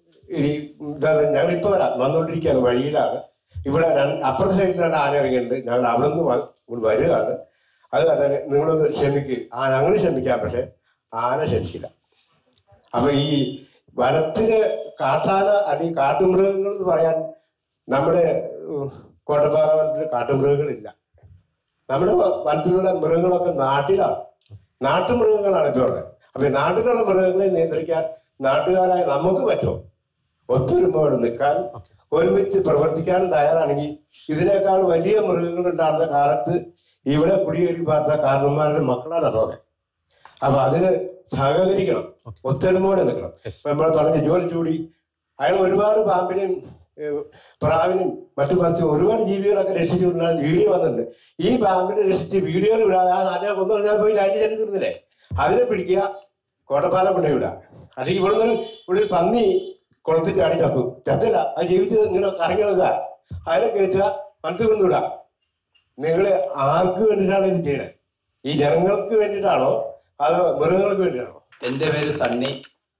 ഞങ്ങളിപ്പോൾ വന്നുകൊണ്ടിരിക്കുകയാണ്, വഴിയിലാണ്. ഇവിടെ അപ്പുറത്തെ സൈഡിലാണ് ആന ഇറങ്ങിയിട്ടുണ്ട്, ഞങ്ങൾ അവിടെ നിന്ന് വരികയാണ്. അത് കാരണം നിങ്ങളൊന്ന് ഞങ്ങൾ ക്ഷമിക്കാം, പക്ഷെ ആന ക്ഷമിക്കില്ല. അപ്പൊ ഈ വനത്തില് കാട്ടാന അല്ലെങ്കിൽ കാട്ടുമൃഗങ്ങൾ എന്ന് പറയാൻ നമ്മുടെ കോട്ടപ്പാറ വനത്തിൽ കാട്ടുമൃഗങ്ങളില്ല. നമ്മുടെ വനത്തിലുള്ള മൃഗങ്ങളൊക്കെ നാട്ടിലാണ്, നാട്ടുമൃഗങ്ങളാണ് ഇപ്പോൾ ഉള്ളത്. അപ്പൊ നാട്ടിലുള്ള മൃഗങ്ങളെ നിയന്ത്രിക്കാൻ നാട്ടുകാരായ നമുക്ക് പറ്റുമോ? ഒത്തൊരുമയോടെ നിൽക്കാനും ഒരുമിച്ച് പ്രവർത്തിക്കാനും തയ്യാറാണെങ്കിൽ ഇതിനേക്കാൾ വലിയ മൃഗങ്ങൾ ഉണ്ടായിരുന്ന കാലത്ത് ഇവിടെ കുടിയേറി പാർത്ത കാരണന്മാരുടെ മക്കളാണ് അതൊക്കെ. അപ്പൊ അതിന് സഹകരിക്കണം, ഒത്തൊരുമയോടെ നിൽക്കണം. നമ്മൾ പറഞ്ഞ ജോലി ചൂടി അയാൾ ഒരുപാട് പാമ്പിനെയും പ്രാവിനും മറ്റു മറിച്ച് ഒരുപാട് ജീവികളൊക്കെ രക്ഷിച്ചിട്ടുണ്ടാകുന്ന വീഡിയോ വന്നിട്ടുണ്ട്. ഈ പാമ്പിനെ രക്ഷിച്ച് വീഡിയോയിൽ വിടാതെ ആ നാനെ കൊന്നു പറഞ്ഞാൽ പോയി ലൈറ്റ് ചെല്ലി തീർന്നില്ലേ, അതിനെ പിടിക്കുക, കോട്ടപ്പാറ കൊണ്ടു വിടുക. അല്ലെങ്കിൽ ഇവിടെ ഒരു പന്നി കുളത്തിൽ ചാടി ചത്തല്ല, അത് ജീവിച്ച് ഇങ്ങനെ കറങ്ങി വെക്കുക, അതിനെ കയറ്റുക, മനസ്സിൽ കൊണ്ടുവിടുക. നിങ്ങൾ ആർക്ക് വേണ്ടിയിട്ടാണ് ഇത് ചെയ്യണത്? ഈ ജനങ്ങൾക്ക് വേണ്ടിയിട്ടാണോ അതോ മൃഗങ്ങൾക്ക് വേണ്ടിയിട്ടാണോ? എൻ്റെ പേര് സണ്ണി.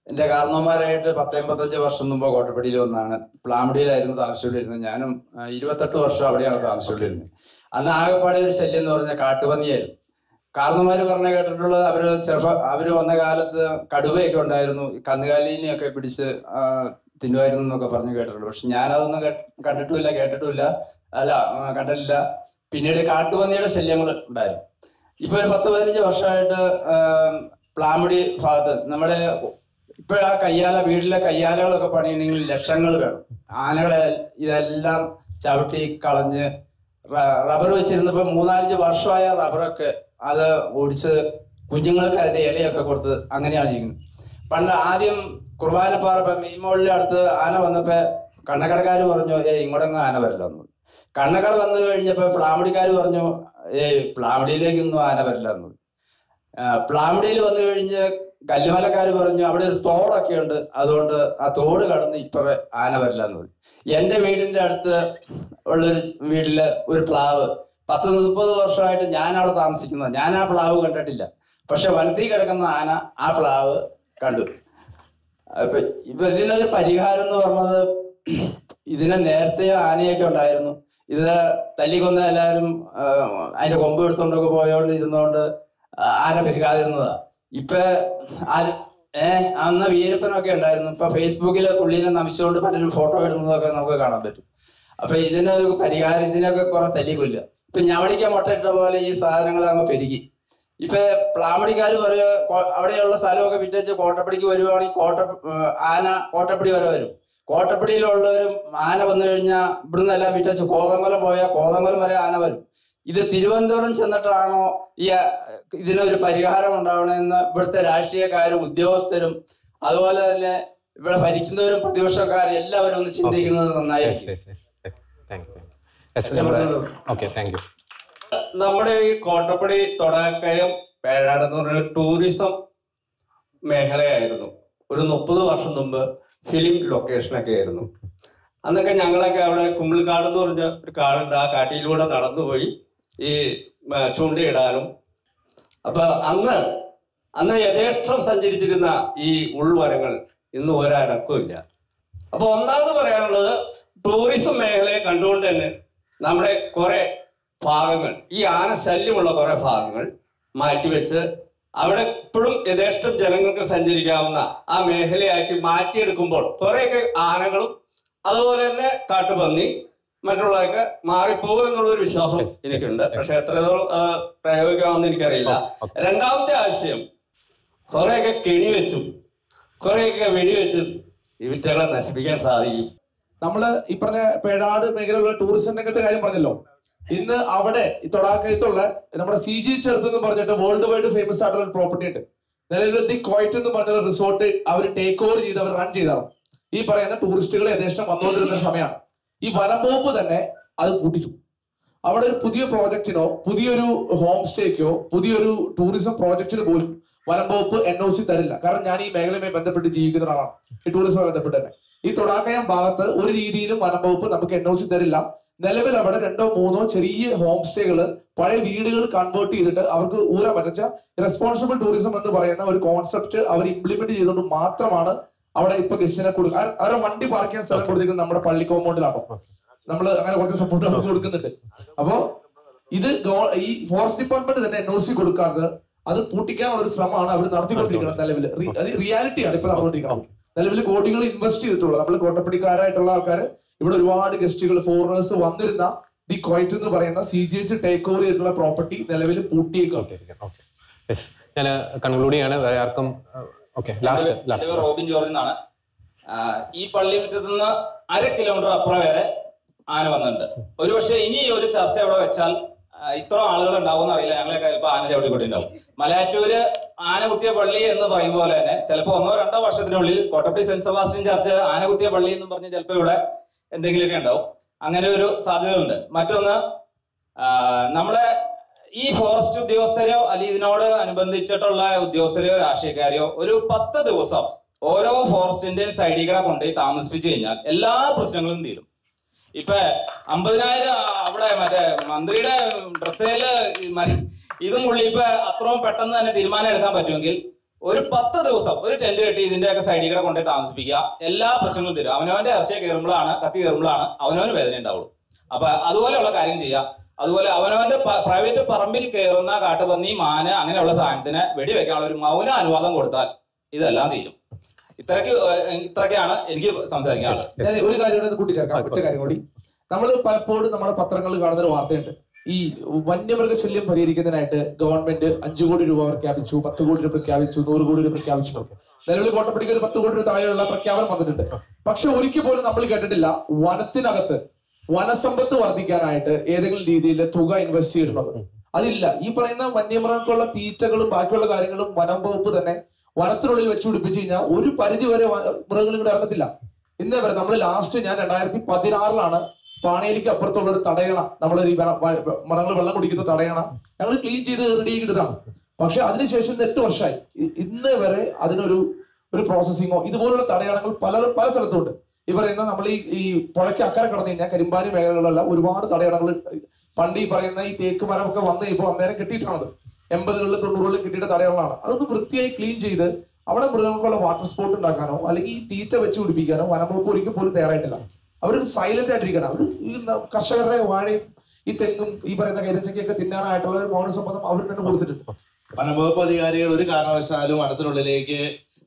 എൻ്റെ കാരണവന്മാരായിട്ട് 10-55 വർഷം മുമ്പ് കോട്ടപ്പടിയിൽ വന്നാണ്. പ്ലാമുടിയിലായിരുന്നു താമസിച്ചുകൊണ്ടിരുന്നത്. ഞാനും 28 വർഷം അവിടെയാണ് താമസിച്ചുകൊണ്ടിരുന്നത്. അന്ന് ആകെപ്പാടെ ഒരു ശല്യം എന്ന് പറഞ്ഞാൽ കാട്ടുപന്നിയായിരുന്നു. കാരണവന്മാർ പറഞ്ഞ കേട്ടിട്ടുള്ളത് അവര് വന്ന കാലത്ത് കടുവയൊക്കെ ഉണ്ടായിരുന്നു, കന്നുകാലിനെയൊക്കെ പിടിച്ച് തിന്നുമായിരുന്നു എന്നൊക്കെ പറഞ്ഞു കേട്ടിട്ടുള്ളൂ. പക്ഷെ ഞാനതൊന്നും കണ്ടിട്ടുമില്ല, കേട്ടിട്ടുമില്ല, കണ്ടിട്ടില്ല. പിന്നീട് കാട്ടുപന്നിയുടെ ശല്യങ്ങൾ ഉണ്ടായിരുന്നു. ഇപ്പൊ ഒരു 10-15 വർഷമായിട്ട് പ്ലാമുടി ഭാഗത്ത് നമ്മുടെ ഇപ്പോഴാ വീട്ടിലെ കയ്യാലകളൊക്കെ പണിയണമെങ്കിൽ ലക്ഷങ്ങൾ വേണം. ആനകളെ ഇതെല്ലാം ചവിട്ടി കളഞ്ഞ് റബ്ബർ വെച്ചിരുന്നപ്പോ 3-4 വർഷമായ റബ്ബറൊക്കെ അത് ഓടിച്ച് കുഞ്ഞുങ്ങൾക്ക് അതിന്റെ ഇലയൊക്കെ കൊടുത്ത് അങ്ങനെയാണ് ചെയ്യുന്നത്. പണ്ട് ആദ്യം കുർബാനപ്പാറ മീൻമോളിലെ അടുത്ത് ആന വന്നപ്പോ കണ്ണക്കടക്കാർ പറഞ്ഞു ഇങ്ങോട്ടൊന്നും ആന വരില്ലെന്ന്. കണ്ണക്കട വന്നു കഴിഞ്ഞപ്പോ പ്ലാമുടിക്കാർ പറഞ്ഞു പ്ലാമുടിയിലേക്കൊന്നും ആന വരില്ലെന്ന്. പ്ലാമുടിയിൽ വന്നു കഴിഞ്ഞ് കല്ലുമലക്കാർ പറഞ്ഞു അവിടെ ഒരു തോടൊക്കെ ഉണ്ട്, അതുകൊണ്ട് ആ തോട് കടന്ന് ഇപ്പറ ആന വരില്ലെന്ന് പറഞ്ഞു. എൻ്റെ വീടിന്റെ അടുത്ത് ഉള്ളൊരു വീട്ടില് ഒരു പ്ലാവ് 10-30 വർഷമായിട്ട് ഞാൻ അവിടെ താമസിക്കുന്നത്, ഞാൻ ആ പ്ലാവ് കണ്ടിട്ടില്ല. പക്ഷെ വനത്തിൽ കിടക്കുന്ന ആന ആ പ്ലാവ് കണ്ടു. ഇപ്പൊ ഇതിനൊരു പരിഹാരം എന്ന് പറഞ്ഞത്, ഇതിനെ നേരത്തെ ആനയൊക്കെ ഉണ്ടായിരുന്നു. ഇത് തല്ലിക്കൊന്ന എല്ലാവരും അതിന്റെ കൊമ്പ് എടുത്തോണ്ടൊക്കെ പോയോണ്ട് ഇരുന്നോണ്ട് ആന പെരുകാതിരുന്നതാ. ഇപ്പൊ അന്ന് വീരപ്പനൊക്കെ ഉണ്ടായിരുന്നു. ഇപ്പൊ ഫേസ്ബുക്കിലെ പുള്ളിനെ നമിച്ചുകൊണ്ട് പലരും ഫോട്ടോ ഇടുന്നതൊക്കെ നമുക്ക് കാണാൻ പറ്റും. അപ്പൊ ഇതിനൊരു പരിഹാരം, ഇതിനൊക്കെ കുറെ തല്ലിക്കൊല്ലുക. ഇപ്പൊ ഞവടിക്ക മുട്ടയിട്ട പോലെ ഈ സാധനങ്ങൾ അങ്ങ് പെരുകി. ഇപ്പൊ പ്ലാമടിക്കാർ പറയുക അവിടെയുള്ള സ്ഥലമൊക്കെ വിറ്റേച്ച് കോട്ടപ്പടിക്ക് വരുവാണെങ്കിൽ ആന കോട്ടപ്പടി വരെ വരും. കോട്ടപ്പടിയിലുള്ളവരും ആന വന്നു കഴിഞ്ഞാൽ ഇവിടുന്ന് എല്ലാം വിറ്റേച്ച് കോതമംഗലം പോയാൽ കോതമംഗലം വരെ ആന വരും. ഇത് തിരുവനന്തപുരം ചെന്നിട്ടാണോ ഇതിനൊരു പരിഹാരം ഉണ്ടാവണമെന്ന് ഇവിടുത്തെ രാഷ്ട്രീയക്കാരും ഉദ്യോഗസ്ഥരും അതുപോലെ തന്നെ ഇവിടെ ഭരിക്കുന്നവരും പ്രതിപക്ഷക്കാരും എല്ലാവരും ഒന്ന് ചിന്തിക്കുന്നത് നന്നായിരിക്കും. നമ്മുടെ ഈ കോട്ടപ്പടി തൊടാക്കയം പേഴാട് എന്ന് പറഞ്ഞ ടൂറിസം മേഖലയായിരുന്നു. ഒരു 30 വർഷം മുമ്പ് ഫിലിം ലൊക്കേഷനൊക്കെ ആയിരുന്നു. അന്നൊക്കെ ഞങ്ങളൊക്കെ അവിടെ കുമ്പിൾക്കാട് എന്ന് പറഞ്ഞ ഒരു കാടുണ്ട്, ആ കാട്ടിലൂടെ നടന്നുപോയി ഈ ചൂണ്ടയിടാനും. അപ്പൊ അന്ന് യഥേഷ്ടം സഞ്ചരിച്ചിരുന്ന ഈ ഉൾവരങ്ങൾ ഇന്ന് ഒരനക്കമില്ല. അപ്പൊ ഒന്നാമത് പറയാനുള്ളത്, ടൂറിസം മേഖലയെ കണ്ടുകൊണ്ട് തന്നെ നമ്മുടെ കുറെ ഭാഗങ്ങൾ, ഈ ആന ശല്യമുള്ള കുറെ ഭാഗങ്ങൾ മാറ്റിവെച്ച് അവിടെ ഇപ്പോഴും യഥേഷ്ടം ജനങ്ങൾക്ക് സഞ്ചരിക്കാവുന്ന ആ മേഖലയാക്കി മാറ്റിയെടുക്കുമ്പോൾ കുറെയൊക്കെ ആനകളും അതുപോലെ തന്നെ കാട്ടുപന്നി മറ്റുള്ളതൊക്കെ മാറിപ്പോകും എന്നുള്ളൊരു വിശ്വാസം എനിക്കുണ്ട്. പക്ഷെ എത്രത്തോളം പ്രയോഗിക്കാമെന്ന് എനിക്കറിയില്ല. രണ്ടാമത്തെ ആശയം, കുറെയൊക്കെ കെണി വെച്ചും കുറെയൊക്കെ വെടിവെച്ചും ഇവറ്റകളെ നശിപ്പിക്കാൻ സാധിക്കും. നമ്മള് ഈ പറഞ്ഞ പേഴാട് മേഖലയിലുള്ള ടൂറിസം രംഗത്തെ കാര്യം പറഞ്ഞല്ലോ. ഇന്ന് അവിടെ ഈ തൊടാക്കയത്തുള്ള നമ്മുടെ CG ചെറുത്ത് എന്ന് പറഞ്ഞിട്ട് വേൾഡ് വൈഡ് ഫേമസ് ആയിട്ടുള്ള ഒരു പ്രോപ്പർട്ടി ഉണ്ട്. നിലവിൽ ദി കോയിറ്റ് എന്ന് പറഞ്ഞ റിസോർട്ട് അവർ ടേക്ക് ഓവർ ചെയ്ത് അവർ റൺ ചെയ്താണ്. ഈ പറയുന്ന ടൂറിസ്റ്റുകൾ യഥേഷ്ടം വന്നുകൊണ്ടിരുന്ന സമയമാണ്. ഈ വനംവകുപ്പ് തന്നെ അത് പൂട്ടിച്ചു. അവിടെ ഒരു പുതിയ പ്രോജക്റ്റിനോ പുതിയൊരു ഹോം സ്റ്റേക്കോ പുതിയൊരു ടൂറിസം പ്രോജക്റ്റിന് പോലും വനംവകുപ്പ് NOC തരില്ല. കാരണം ഞാൻ ഈ മേഖലയുമായി ബന്ധപ്പെട്ട് ജീവിക്കുന്ന ഒരാളാണ്, ഈ ടൂറിസവുമായി ബന്ധപ്പെട്ട് തന്നെ. ഈ തൊടാക്കയം ഭാഗത്ത് ഒരു രീതിയിലും വനംവകുപ്പ് നമുക്ക് NOC തരില്ല. നിലവിൽ അവിടെ 2-3 ചെറിയ ഹോം സ്റ്റേകള് പഴയ വീടുകൾ കൺവേർട്ട് ചെയ്തിട്ട് അവർക്ക് ഊരാൻ പറ്റുന്ന റെസ്പോൺസിബിൾ ടൂറിസം എന്ന് പറയുന്ന ഒരു കോൺസെപ്റ്റ് അവർ ഇംപ്ലിമെന്റ് ചെയ്തുകൊണ്ട് മാത്രമാണ് അവിടെ ഇപ്പൊ ഗസ്റ്റിനെ കൊടുക്കുക. അവരുടെ വണ്ടി പാർക്ക് ചെയ്യാൻ സ്ഥലം കൊടുത്തിരിക്കുന്നത് നമ്മുടെ പള്ളി കോമ്പൗണ്ടിലാണോ? നമ്മൾ അങ്ങനെ കുറച്ച് സപ്പോർട്ട് അവർക്ക് കൊടുക്കുന്നുണ്ട്. അപ്പോ ഇത് ഈ ഫോറസ്റ്റ് ഡിപ്പാർട്ട്മെന്റ് തന്നെ NOC കൊടുക്കാതെ അത് പൂട്ടിക്കാനുള്ള ഒരു ശ്രമമാണ് അവർ നടത്തിക്കൊണ്ടിരിക്കുന്നത്. നിലവിൽ അത് റിയാലിറ്റിയാണ് ഇപ്പൊ നടന്നുകൊണ്ടിരിക്കുന്നത്. നിലവിൽ കോടികൾ ഇൻവെസ്റ്റ് ചെയ്തിട്ടുള്ളത് നമ്മൾ കോട്ടപ്പടിക്കാരായിട്ടുള്ള ആൾക്കാർ ഇവിടെ ഒരുപാട് ഗസ്റ്റുകൾ ഫോറിനേഴ്സ് വന്നിരുന്ന ദി കോയിറ്റ് എന്ന് പറയുന്ന CGH ടേക്ക് ഓവർ ചെയ്തിട്ടുള്ള പ്രോപ്പർട്ടി നിലവിൽ പൂട്ടിയേക്കാണ്. ഞാൻ കൺക്ലൂഡ് ചെയ്യാണ്. ആർക്കും റോബിൻ ജോർജ് എന്നാണ്. ഈ പള്ളിമുറ്റത്ത് നിന്ന് 1/2 കിലോമീറ്റർ അപ്പുറം വരെ ആന വന്നിട്ടുണ്ട്. ഒരുപക്ഷെ ഇനി ഒരു ചർച്ച ഇവിടെ വെച്ചാൽ ഇത്ര ആളുകൾ ഉണ്ടാവും അറിയില്ല. ഞങ്ങളൊക്കെ ചിലപ്പോൾ ആന ചവിട്ടിക്കൊണ്ടിണ്ടാവും. മലയാറ്റൂര് ആന കുത്തിയ പള്ളി എന്ന് പറയുന്ന പോലെ തന്നെ ചിലപ്പോൾ 1-2 വർഷത്തിനുള്ളിൽ കോട്ടപ്പടി സെന്റ് സെബാസ്റ്റ്യൻ ചർച്ച് ആന കുത്തിയ പള്ളി എന്നും പറഞ്ഞ് ചിലപ്പോൾ ഇവിടെ എന്തെങ്കിലുമൊക്കെ ഉണ്ടാവും. അങ്ങനെ ഒരു സാധ്യതകളുണ്ട്. മറ്റൊന്ന്, നമ്മളെ ഈ ഫോറസ്റ്റ് ഉദ്യോഗസ്ഥരെയോ അല്ലെങ്കിൽ ഇതിനോട് അനുബന്ധിച്ചിട്ടുള്ള ഉദ്യോഗസ്ഥരെയോ രാഷ്ട്രീയക്കാരെയോ ഒരു 10 ദിവസം ഓരോ ഫോറസ്റ്റിന്റെയും സൈഡിൽ കൂടെ കൊണ്ടുപോയി താമസിപ്പിച്ചു കഴിഞ്ഞാൽ എല്ലാ പ്രശ്നങ്ങളും തീരും. ഇപ്പൊ 50,000 അവിടെ മറ്റേ മന്ത്രിയുടെ ഡ്രസ്സേല് ഇതും ഉള്ളി ഇപ്പൊ അത്രയും പെട്ടെന്ന് തന്നെ തീരുമാനം എടുക്കാൻ പറ്റുമെങ്കിൽ ഒരു 10 ദിവസം ഒരു ടെന്റ് കെട്ടി ഇതിന്റെയൊക്കെ സൈഡിൽ കൂടെ കൊണ്ടുപോയി താമസിപ്പിക്കുക. എല്ലാ പ്രശ്നങ്ങളും തരും. അവനവന്റെ ഇറച്ചിയെ കയറുമ്പോഴാണ് കത്തി കയറുമ്പോഴാണ് അവനവന് വേദന ഉണ്ടാവുള്ളൂ. അപ്പൊ അതുപോലെയുള്ള കാര്യം ചെയ്യാം. അതുപോലെ അവനവന്റെ പ്രൈവറ്റ് പറമ്പിൽ കയറുന്ന കാട്ടുപന്നി, മാന് അങ്ങനെയുള്ള സാധനത്തിന് വെടിവെക്കാനുള്ള ഒരു മൗന അനുവാദം കൊടുത്താൽ ഇതെല്ലാം തീരും. ഇത്രയൊക്കെയാണ് എനിക്ക് സംസാരിക്കാനുള്ളത്. ഒരു കാര്യം കൂട്ടിച്ചേർക്കാം, ഒറ്റ കാര്യം കൂടി. നമ്മൾ പലപ്പോഴും നമ്മുടെ പത്രങ്ങളിൽ കാണുന്ന ഒരു വാർത്തയുണ്ട്, ഈ വന്യമൃഗശല്യം പരിഹരിക്കുന്നതിനായിട്ട് ഗവൺമെന്റ് 5 കോടി രൂപ പ്രഖ്യാപിച്ചു, 10 കോടി രൂപ പ്രഖ്യാപിച്ചു, 100 കോടി രൂപ പ്രഖ്യാപിച്ചു. നിലവിൽ കോട്ടപ്പടിക്ക് ഒരു 10 കോടി രൂപ താഴെയുള്ള പ്രഖ്യാപനം വന്നിട്ടുണ്ട്. പക്ഷെ ഒരിക്കൽ പോലും നമ്മൾ കേട്ടിട്ടില്ല വനത്തിനകത്ത് വനസമ്പത്ത് വർദ്ധിക്കാനായിട്ട് ഏതെങ്കിലും രീതിയിൽ തുക ഇൻവെസ്റ്റ് ചെയ്തിട്ടുള്ളത്. അതില്ല. ഈ പറയുന്ന വന്യമൃഗങ്ങൾക്കുള്ള തീറ്റകളും ബാക്കിയുള്ള കാര്യങ്ങളും വനം വകുപ്പ് തന്നെ വനത്തിനുള്ളിൽ വെച്ച് പിടിപ്പിച്ചു കഴിഞ്ഞാൽ ഒരു പരിധി വരെ മൃഗങ്ങൾ ഇവിടെ ഇറങ്ങത്തില്ല. ഇന്നേ വരെ നമ്മൾ ലാസ്റ്റ് ഞാൻ 2016 പാണേലിക്ക് അപ്പുറത്തുള്ള ഒരു തടയണ, നമ്മളൊരു മൃഗങ്ങൾ വെള്ളം കുടിക്കുന്ന തടയണ ഞങ്ങൾ ക്ലീൻ ചെയ്ത് റെഡിയാക്കിയിട്ടതാണ്. പക്ഷെ അതിനുശേഷം 8 വർഷമായി ഇന്നേ വരെ അതിനൊരു പ്രോസസ്സിങ്ങോ ഇതുപോലുള്ള തടയണങ്ങൾ പല സ്ഥലത്തുണ്ട്. ഈ പറയുന്ന നമ്മൾ ഈ പുഴയ്ക്ക് അക്കരെ കടന്നു കഴിഞ്ഞാൽ കരിമ്പാനി മേഖലകളിലെല്ലാം ഒരുപാട് തടയണങ്ങൾ പണ്ട് ഈ പറയുന്ന ഈ തേക്ക് മരമൊക്കെ വന്ന് ഇപ്പോൾ അന്നേരം കെട്ടിയിട്ടാണത്. 80കളിലും 90കളിലും കിട്ടിയിട്ട് തടയണങ്ങളാണ്. അതൊന്ന് വൃത്തിയായി ക്ലീൻ ചെയ്ത് അവിടെ മൃഗങ്ങൾക്കുള്ള വാട്ടർ സ്പോട്ട് ഉണ്ടാക്കാനോ അല്ലെങ്കിൽ ഈ തീറ്റ വെച്ച് പിടിപ്പിക്കാനോ വനംവകുപ്പ് ഒരിക്കൽ പോലും തയ്യാറായിട്ടില്ല. അവരൊരു സൈലന്റ് ആയിട്ടിരിക്കണം. അവർ ഈ കർഷകരുടെ വാഴയും ഈ തെങ്ങും ഈ പറയുന്ന കൈതച്ചക്കയൊക്കെ തിന്നാനായിട്ടുള്ള ഒരു മൗനസമ്മതം അവർ തന്നെ കൊടുത്തിട്ടുണ്ട്. വനംവകുപ്പ് അധികാരികൾ ഒരു കാരണവശാലും വനത്തിനുള്ളിലേക്ക്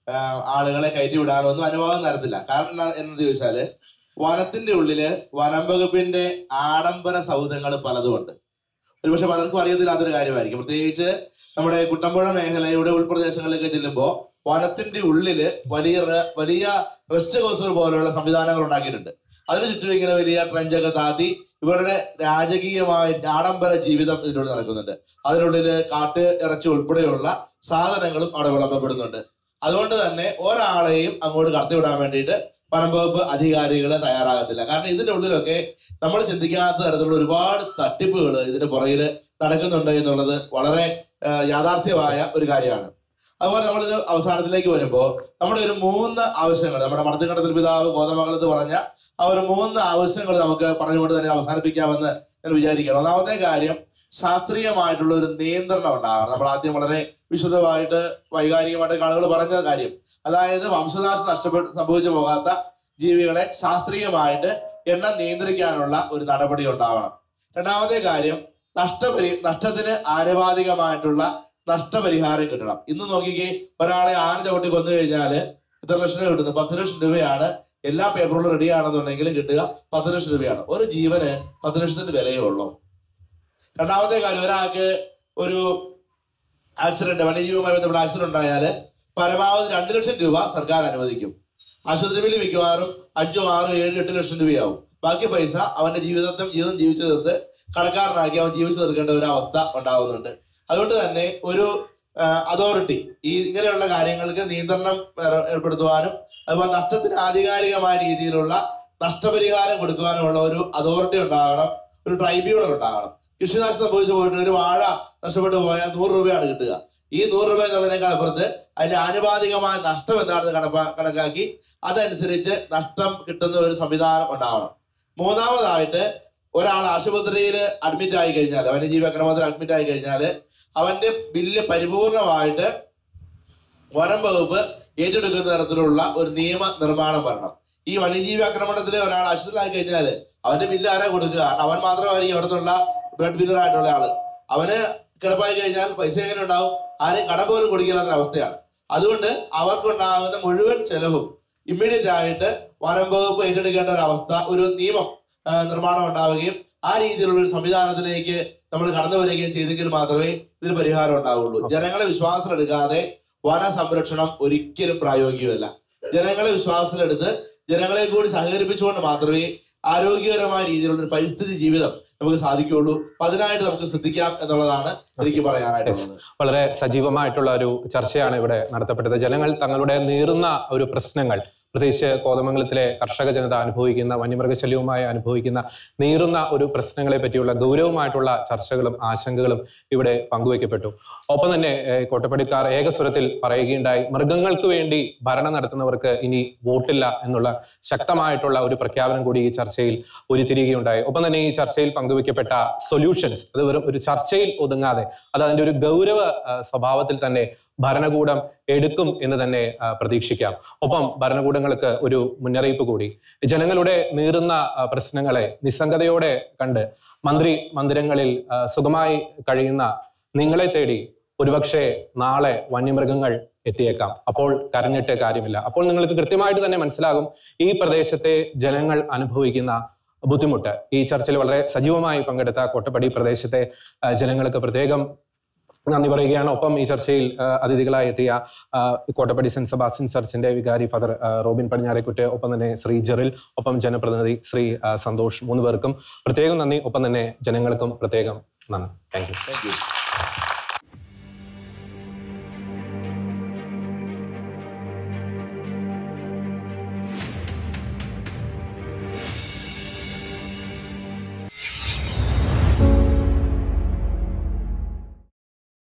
ആളുകളെ കയറ്റി വിടാനൊന്നും അനുവാദം തരത്തില്ല. കാരണം എന്ന് ചോദിച്ചാല് വനത്തിന്റെ ഉള്ളില് വനം വകുപ്പിന്റെ ആഡംബര സൗധങ്ങൾ പലതുമുണ്ട്. ഒരുപക്ഷെ പലർക്കും അറിയത്തില്ലാത്തൊരു കാര്യമായിരിക്കും. പ്രത്യേകിച്ച് നമ്മുടെ കുട്ടമ്പുഴ മേഖലയുടെ ഉൾപ്രദേശങ്ങളിലേക്ക് ചെല്ലുമ്പോൾ വനത്തിന്റെ ഉള്ളില് വലിയ റെസ്റ്റ് ഹൗസുകൾ പോലുള്ള സംവിധാനങ്ങൾ ഉണ്ടാക്കിയിട്ടുണ്ട്. അതിന് ചുറ്റും ഇങ്ങനെ വലിയ ട്രഞ്ചൊക്കെ താത്തി ഇവരുടെ രാജകീയമായ ആഡംബര ജീവിതം ഇതിനുള്ളിൽ നടക്കുന്നുണ്ട്. അതിനുള്ളിൽ കാട്ട് ഇറച്ചി ഉൾപ്പെടെയുള്ള സാധനങ്ങളും അവിടെ വിളമ്പപ്പെടുന്നുണ്ട്. അതുകൊണ്ട് തന്നെ ഒരാളെയും അങ്ങോട്ട് കടത്തിവിടാൻ വേണ്ടിയിട്ട് വനം വകുപ്പ് അധികാരികൾ തയ്യാറാകത്തില്ല. കാരണം ഇതിന്റെ ഉള്ളിലൊക്കെ നമ്മൾ ചിന്തിക്കാത്ത തരത്തിലുള്ള ഒരുപാട് തട്ടിപ്പുകൾ ഇതിന്റെ പുറകിൽ നടക്കുന്നുണ്ട് എന്നുള്ളത് വളരെ യാഥാർത്ഥ്യമായ ഒരു കാര്യമാണ്. അതുപോലെ നമ്മളിത് അവസാനത്തിലേക്ക് വരുമ്പോൾ നമ്മുടെ ഒരു 3 ആവശ്യങ്ങൾ, നമ്മുടെ മടത്തിക്കണ്ടത്തിൽ പിതാവ് കോതമംഗലത്ത് പറഞ്ഞ ആ ഒരു 3 ആവശ്യങ്ങൾ നമുക്ക് പറഞ്ഞുകൊണ്ട് തന്നെ അവസാനിപ്പിക്കാമെന്ന് ഞാൻ വിചാരിക്കണം. ഒന്നാമത്തെ കാര്യം, ശാസ്ത്രീയമായിട്ടുള്ള ഒരു നിയന്ത്രണം ഉണ്ടാകണം. നമ്മൾ ആദ്യം വളരെ വിശദമായിട്ട് വൈകാരികമായിട്ട് ആളുകൾ പറഞ്ഞ കാര്യം, അതായത് വംശനാശം സംഭവിച്ചു പോകാത്ത ജീവികളെ ശാസ്ത്രീയമായിട്ട് എണ്ണം നിയന്ത്രിക്കാനുള്ള ഒരു നടപടി ഉണ്ടാവണം. രണ്ടാമത്തെ കാര്യം, നഷ്ടത്തിന് ആനുപാതികമായിട്ടുള്ള നഷ്ടപരിഹാരം കിട്ടണം. ഇന്ന് നോക്കിക്കേ, ഒരാളെ ആന ചവിട്ടി കൊന്നു കഴിഞ്ഞാല് എത്ര ലക്ഷം രൂപ കിട്ടുന്നു? 10 ലക്ഷം രൂപയാണ്. എല്ലാ പേപ്പറുകളും റെഡി ആണെന്നുണ്ടെങ്കിൽ കിട്ടുക 10 ലക്ഷം രൂപയാണ്. ഒരു ജീവന് 10 ലക്ഷത്തിന്റെ വിലയേ ഉള്ളൂ. രണ്ടാമത്തെ കാര്യം, ഒരാൾക്ക് ഒരു ആക്സിഡന്റ്, വന്യജീവിയുമായി ബന്ധപ്പെട്ട ആക്സിഡന്റ് ഉണ്ടായാല് പരമാവധി 2 ലക്ഷം രൂപ സർക്കാർ അനുവദിക്കും. ആശുപത്രി ബില്ല് മിക്കവാറും 5, 6, 7, 8 ലക്ഷം രൂപയാവും. ബാക്കി പൈസ അവന്റെ ജീവിതം ജീവിച്ചു തീർത്ത് കടക്കാരനാക്കി അവൻ ജീവിച്ചു തീർക്കേണ്ട ഒരു അവസ്ഥ ഉണ്ടാകുന്നുണ്ട്. അതുകൊണ്ട് തന്നെ ഒരു അതോറിറ്റി ഈ ഇങ്ങനെയുള്ള കാര്യങ്ങൾക്ക് നിയന്ത്രണം ഏർപ്പെടുത്തുവാനും അതുപോലെ നഷ്ടത്തിന് ആധികാരികമായ രീതിയിലുള്ള നഷ്ടപരിഹാരം കൊടുക്കുവാനുമുള്ള ഒരു അതോറിറ്റി ഉണ്ടാകണം, ഒരു ട്രൈബ്യൂണൽ ഉണ്ടാകണം. കൃഷിനാശം സംഭവിച്ചു പോയിട്ട് ഒരു വാഴ നഷ്ടപ്പെട്ടു പോയാൽ 100 രൂപയാണ് കിട്ടുക. ഈ 100 രൂപ എന്നുള്ളതിനേക്കാൾ അപ്പുറത്ത് അതിന്റെ ആനുപാതികമായ നഷ്ടം എന്താണെന്ന് കണക്കാക്കി അതനുസരിച്ച് നഷ്ടം കിട്ടുന്ന ഒരു സംവിധാനം ഉണ്ടാവണം. മൂന്നാമതായിട്ട്, ഒരാൾ ആശുപത്രിയിൽ അഡ്മിറ്റ് ആയി കഴിഞ്ഞാൽ, വന്യജീവി അക്രമത്തിൽ അഡ്മിറ്റ് ആയി കഴിഞ്ഞാൽ അവന്റെ ബില്ല് പരിപൂർണമായിട്ട് വനം വകുപ്പ് ഏറ്റെടുക്കുന്ന തരത്തിലുള്ള ഒരു നിയമ നിർമ്മാണം വരണം. ഈ വന്യജീവി ആക്രമണത്തിൽ ഒരാൾ ആശുപത്രിയിലായി കഴിഞ്ഞാൽ അവന്റെ ബില്ല് ആരാ കൊടുക്കുക? അവൻ മാത്രമായിരിക്കും അവിടെ നിന്നുള്ള ബ്ലഡ് വിന്നർ ആയിട്ടുള്ള ആള്. അവന് കിടപ്പായി കഴിഞ്ഞാൽ പൈസ എങ്ങനെ ഉണ്ടാവും? ആരെയും കടം പോലും കൊടുക്കില്ലാത്ത അവസ്ഥയാണ്. അതുകൊണ്ട് അവർക്കുണ്ടാകുന്ന മുഴുവൻ ചെലവും ഇമ്മീഡിയറ്റ് ആയിട്ട് വനം വകുപ്പ് ഏറ്റെടുക്കേണ്ട ഒരു അവസ്ഥ, ഒരു നിയമം നിർമ്മാണം ഉണ്ടാവുകയും ആ രീതിയിലുള്ള ഒരു സംവിധാനത്തിലേക്ക് നമ്മൾ കടന്നു വരികയും ചെയ്തെങ്കിൽ മാത്രമേ ഇതിന് പരിഹാരം ഉണ്ടാവുള്ളൂ. ജനങ്ങളെ വിശ്വാസത്തിലെടുക്കാതെ വന സംരക്ഷണം ഒരിക്കലും പ്രായോഗികമല്ല. ജനങ്ങളെ വിശ്വാസത്തിലെടുത്ത് ജനങ്ങളെ കൂടി സഹകരിപ്പിച്ചുകൊണ്ട് മാത്രമേ ആരോഗ്യകരമായ രീതിയിലുള്ള ഒരു പരിസ്ഥിതി ജീവിതം നമുക്ക് സാധിക്കുകയുള്ളൂ. അതിനായിട്ട് നമുക്ക് ശ്രദ്ധിക്കാം എന്നുള്ളതാണ് എനിക്ക് പറയാനായിട്ടുള്ളത്. വളരെ സജീവമായിട്ടുള്ള ഒരു ചർച്ചയാണ് ഇവിടെ നടത്തപ്പെട്ടത്. ജനങ്ങൾ തങ്ങളുടെ നീറുന്ന ഒരു പ്രശ്നങ്ങൾ, പ്രത്യേകിച്ച് കോതമംഗലത്തിലെ കർഷക ജനത അനുഭവിക്കുന്ന വന്യമൃഗശല്യവുമായി അനുഭവിക്കുന്ന നീറുന്ന ഒരു പ്രശ്നങ്ങളെ പറ്റിയുള്ള ഗൗരവമായിട്ടുള്ള ചർച്ചകളും ആശങ്കകളും ഇവിടെ പങ്കുവയ്ക്കപ്പെട്ടു. ഒപ്പം തന്നെ കോട്ടപ്പടിക്കാർ ഏകസ്വരത്തിൽ പറയുകയുണ്ടായി, മൃഗങ്ങൾക്ക് വേണ്ടി ഭരണം നടത്തുന്നവർക്ക് ഇനി വോട്ടില്ല എന്നുള്ള ശക്തമായിട്ടുള്ള ഒരു പ്രഖ്യാപനം കൂടി ഈ ചർച്ച ചർച്ചയിൽ ഉരുത്തിരിയുകയുണ്ടായി. ഒപ്പം തന്നെ ഈ ചർച്ചയിൽ പങ്കുവെക്കപ്പെട്ട സൊല്യൂഷൻസ് അത് വെറും ഒരു ചർച്ചയിൽ ഒതുങ്ങാതെ അത് അതിന്റെ ഒരു ഗൗരവ സ്വഭാവത്തിൽ തന്നെ ഭരണകൂടം എടുക്കും എന്ന് തന്നെ പ്രതീക്ഷിക്കാം. ഒപ്പം ഭരണകൂടങ്ങൾക്ക് ഒരു മുന്നറിയിപ്പ് കൂടി. ജനങ്ങളുടെ നീറുന്ന പ്രശ്നങ്ങളെ നിസ്സംഗതയോടെ കണ്ട് മന്ദിരങ്ങളിൽ സുഖമായി കഴിയുന്ന നിങ്ങളെ തേടി ഒരുപക്ഷെ നാളെ വന്യമൃഗങ്ങൾ എത്തിയേക്കാം. അപ്പോൾ കരഞ്ഞിട്ട് കാര്യമില്ല. അപ്പോൾ നിങ്ങൾക്ക് കൃത്യമായിട്ട് തന്നെ മനസ്സിലാകും ഈ പ്രദേശത്തെ ജനങ്ങൾ അനുഭവിക്കുന്ന ബുദ്ധിമുട്ട്. ഈ ചർച്ചയിൽ വളരെ സജീവമായി പങ്കെടുത്ത കോട്ടപ്പടി പ്രദേശത്തെ ജനങ്ങൾക്ക് പ്രത്യേകം നന്ദി പറയുകയാണ്. ഒപ്പം ഈ ചർച്ചയിൽ അതിഥികളായി എത്തിയ കോട്ടപ്പടി സെന്റ് സെബാസ്റ്റ്യൻ ചർച്ചിന്റെ വികാരി ഫാദർ റോബിൻ പടിഞ്ഞാറേക്കുറ്റ്, ഒപ്പം തന്നെ ശ്രീ ജെറിൽ, ഒപ്പം ജനപ്രതിനിധി ശ്രീ സന്തോഷ്, 3 പേർക്കും പ്രത്യേകം നന്ദി. ഒപ്പം തന്നെ ജനങ്ങൾക്കും പ്രത്യേകം നന്ദി. Thank U.